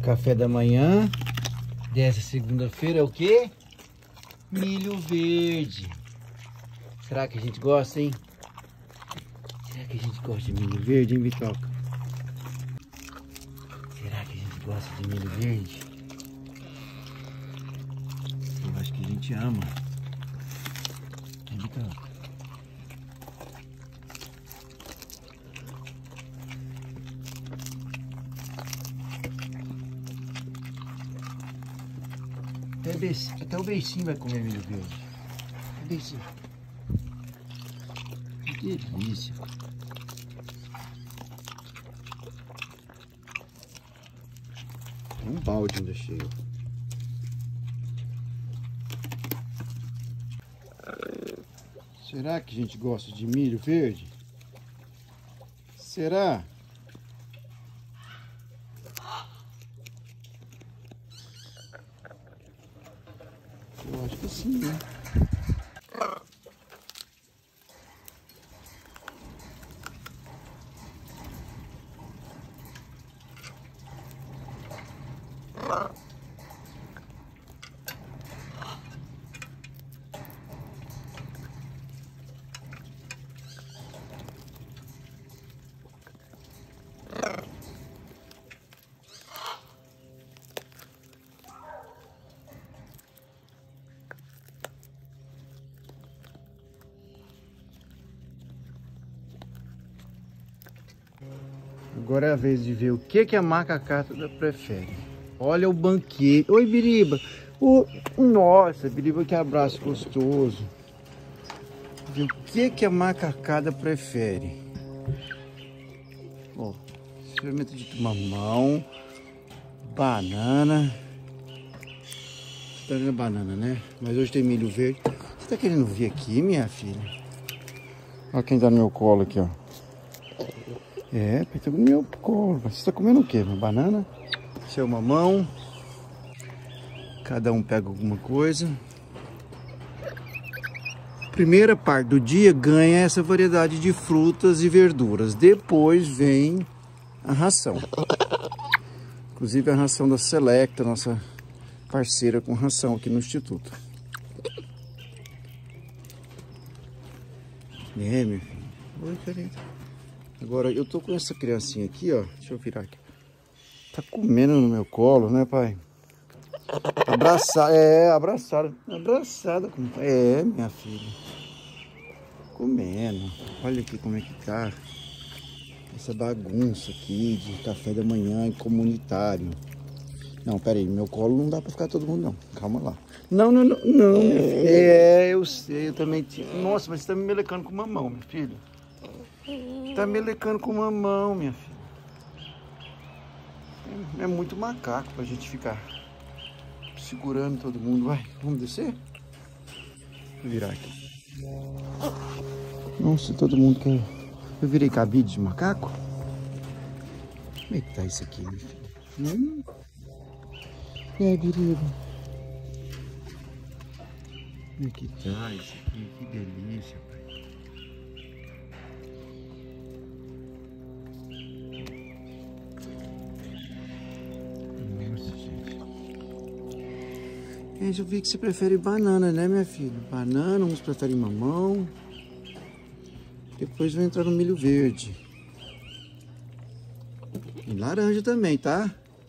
Café da manhã dessa segunda-feira é o quê? Milho verde. Será que a gente gosta, hein? Será que a gente gosta de milho verde, hein, Bitoca? Será que a gente gosta de milho verde? Eu acho que a gente ama. Hein, Bitoca? Até o beicinho vai comer milho verde. O beicinho. Que delícia. Um balde ainda cheio. Será que a gente gosta de milho verde? Será? Eu acho que sim, né? Agora é a vez de ver o que a macacada prefere. Olha o banquete. Oi, Biriba. Nossa, Biriba, que abraço gostoso. Ver o que a macacada prefere. Ó, experimento de mamão, banana. Tá vendo banana, né? Mas hoje tem milho verde. Você tá querendo vir aqui, minha filha? Olha quem tá no meu colo aqui, ó. É, tá no meu colo. Você tá comendo o quê? Uma banana? Seu mamão. Cada um pega alguma coisa. Primeira parte do dia ganha essa variedade de frutas e verduras. Depois vem a ração. Inclusive a ração da Selecta, nossa parceira com ração aqui no Instituto. É, meu filho. Oi, peraí. Agora, eu tô com essa criancinha aqui, ó. Deixa eu virar aqui. Tá comendo no meu colo, né, pai? Abraçada, abraçada. Abraçada com o pai. É, minha filha. Comendo. Olha aqui como é que tá. Essa bagunça aqui de café da manhã minha Não, pera aí. Meu colo não dá pra ficar todo mundo, não. Calma lá. Não, minha filha. É, eu sei. Eu também tinha. Nossa, mas você tá me melecando com mamão, meu filho. Tá melecando com mamão, minha filha. É muito macaco pra gente ficar segurando todo mundo. Vai, vamos descer? Vou virar aqui. Nossa, todo mundo quer... Eu virei cabide de macaco? Como é que tá isso aqui, minha filha? E aí, Biriba? Como é que tá isso aqui? Que delícia, pai. Eu vi que você prefere banana, né, minha filha? Banana, uns preferem mamão. Depois vai entrar no milho verde. E laranja também, tá?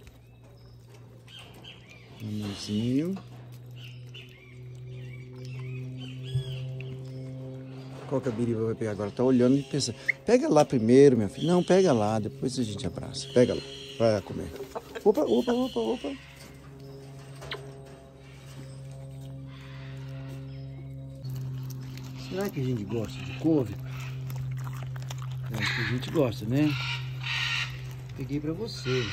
Mamãozinho. Qual que a Biriba vai pegar agora? Tá olhando e pensa. Pega lá primeiro, minha filha. Não, pega lá. Depois a gente abraça. Pega lá. Vai lá comer. Opa. Será que a gente gosta de couve? Eu acho que a gente gosta, né? Peguei pra você.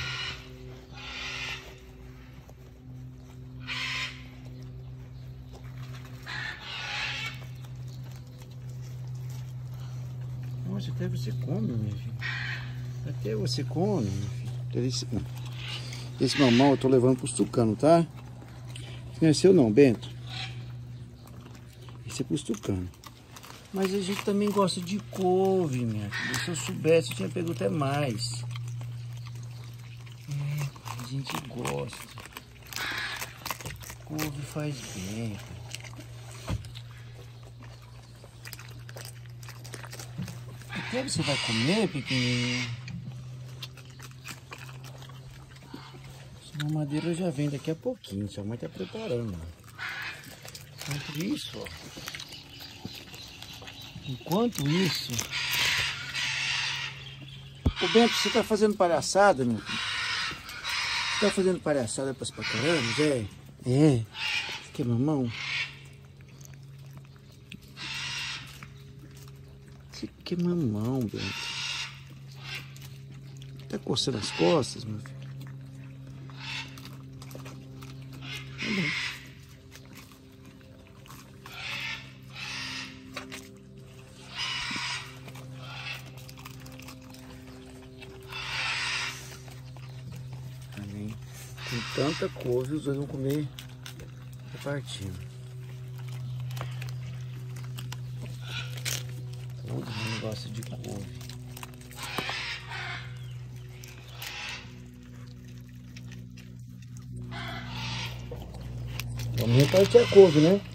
Nossa, até você come, minha filha. Até você come, minha filha. Esse mamão eu tô levando pros tucanos, tá? Não é seu não, Bento. Esse é pros tucanos. Mas a gente também gosta de couve, minha filha. Se eu soubesse, eu tinha pego até mais. A gente gosta. Couve faz bem. O que você vai comer, pequenininho? A madeira já vem daqui a pouquinho. Sua mãe tá preparando. Enquanto isso... Ô Bento, você tá fazendo palhaçada, meu filho? Você tá fazendo palhaçada pra caramba, Zé? É. Você quer mamão? Você quer mamão, Bento? Tá coçando as costas, meu filho? Tá bom. Com tanta couve, os dois vão comer repartindo. Todo mundo gosta de couve. Vamos repartir a couve, né?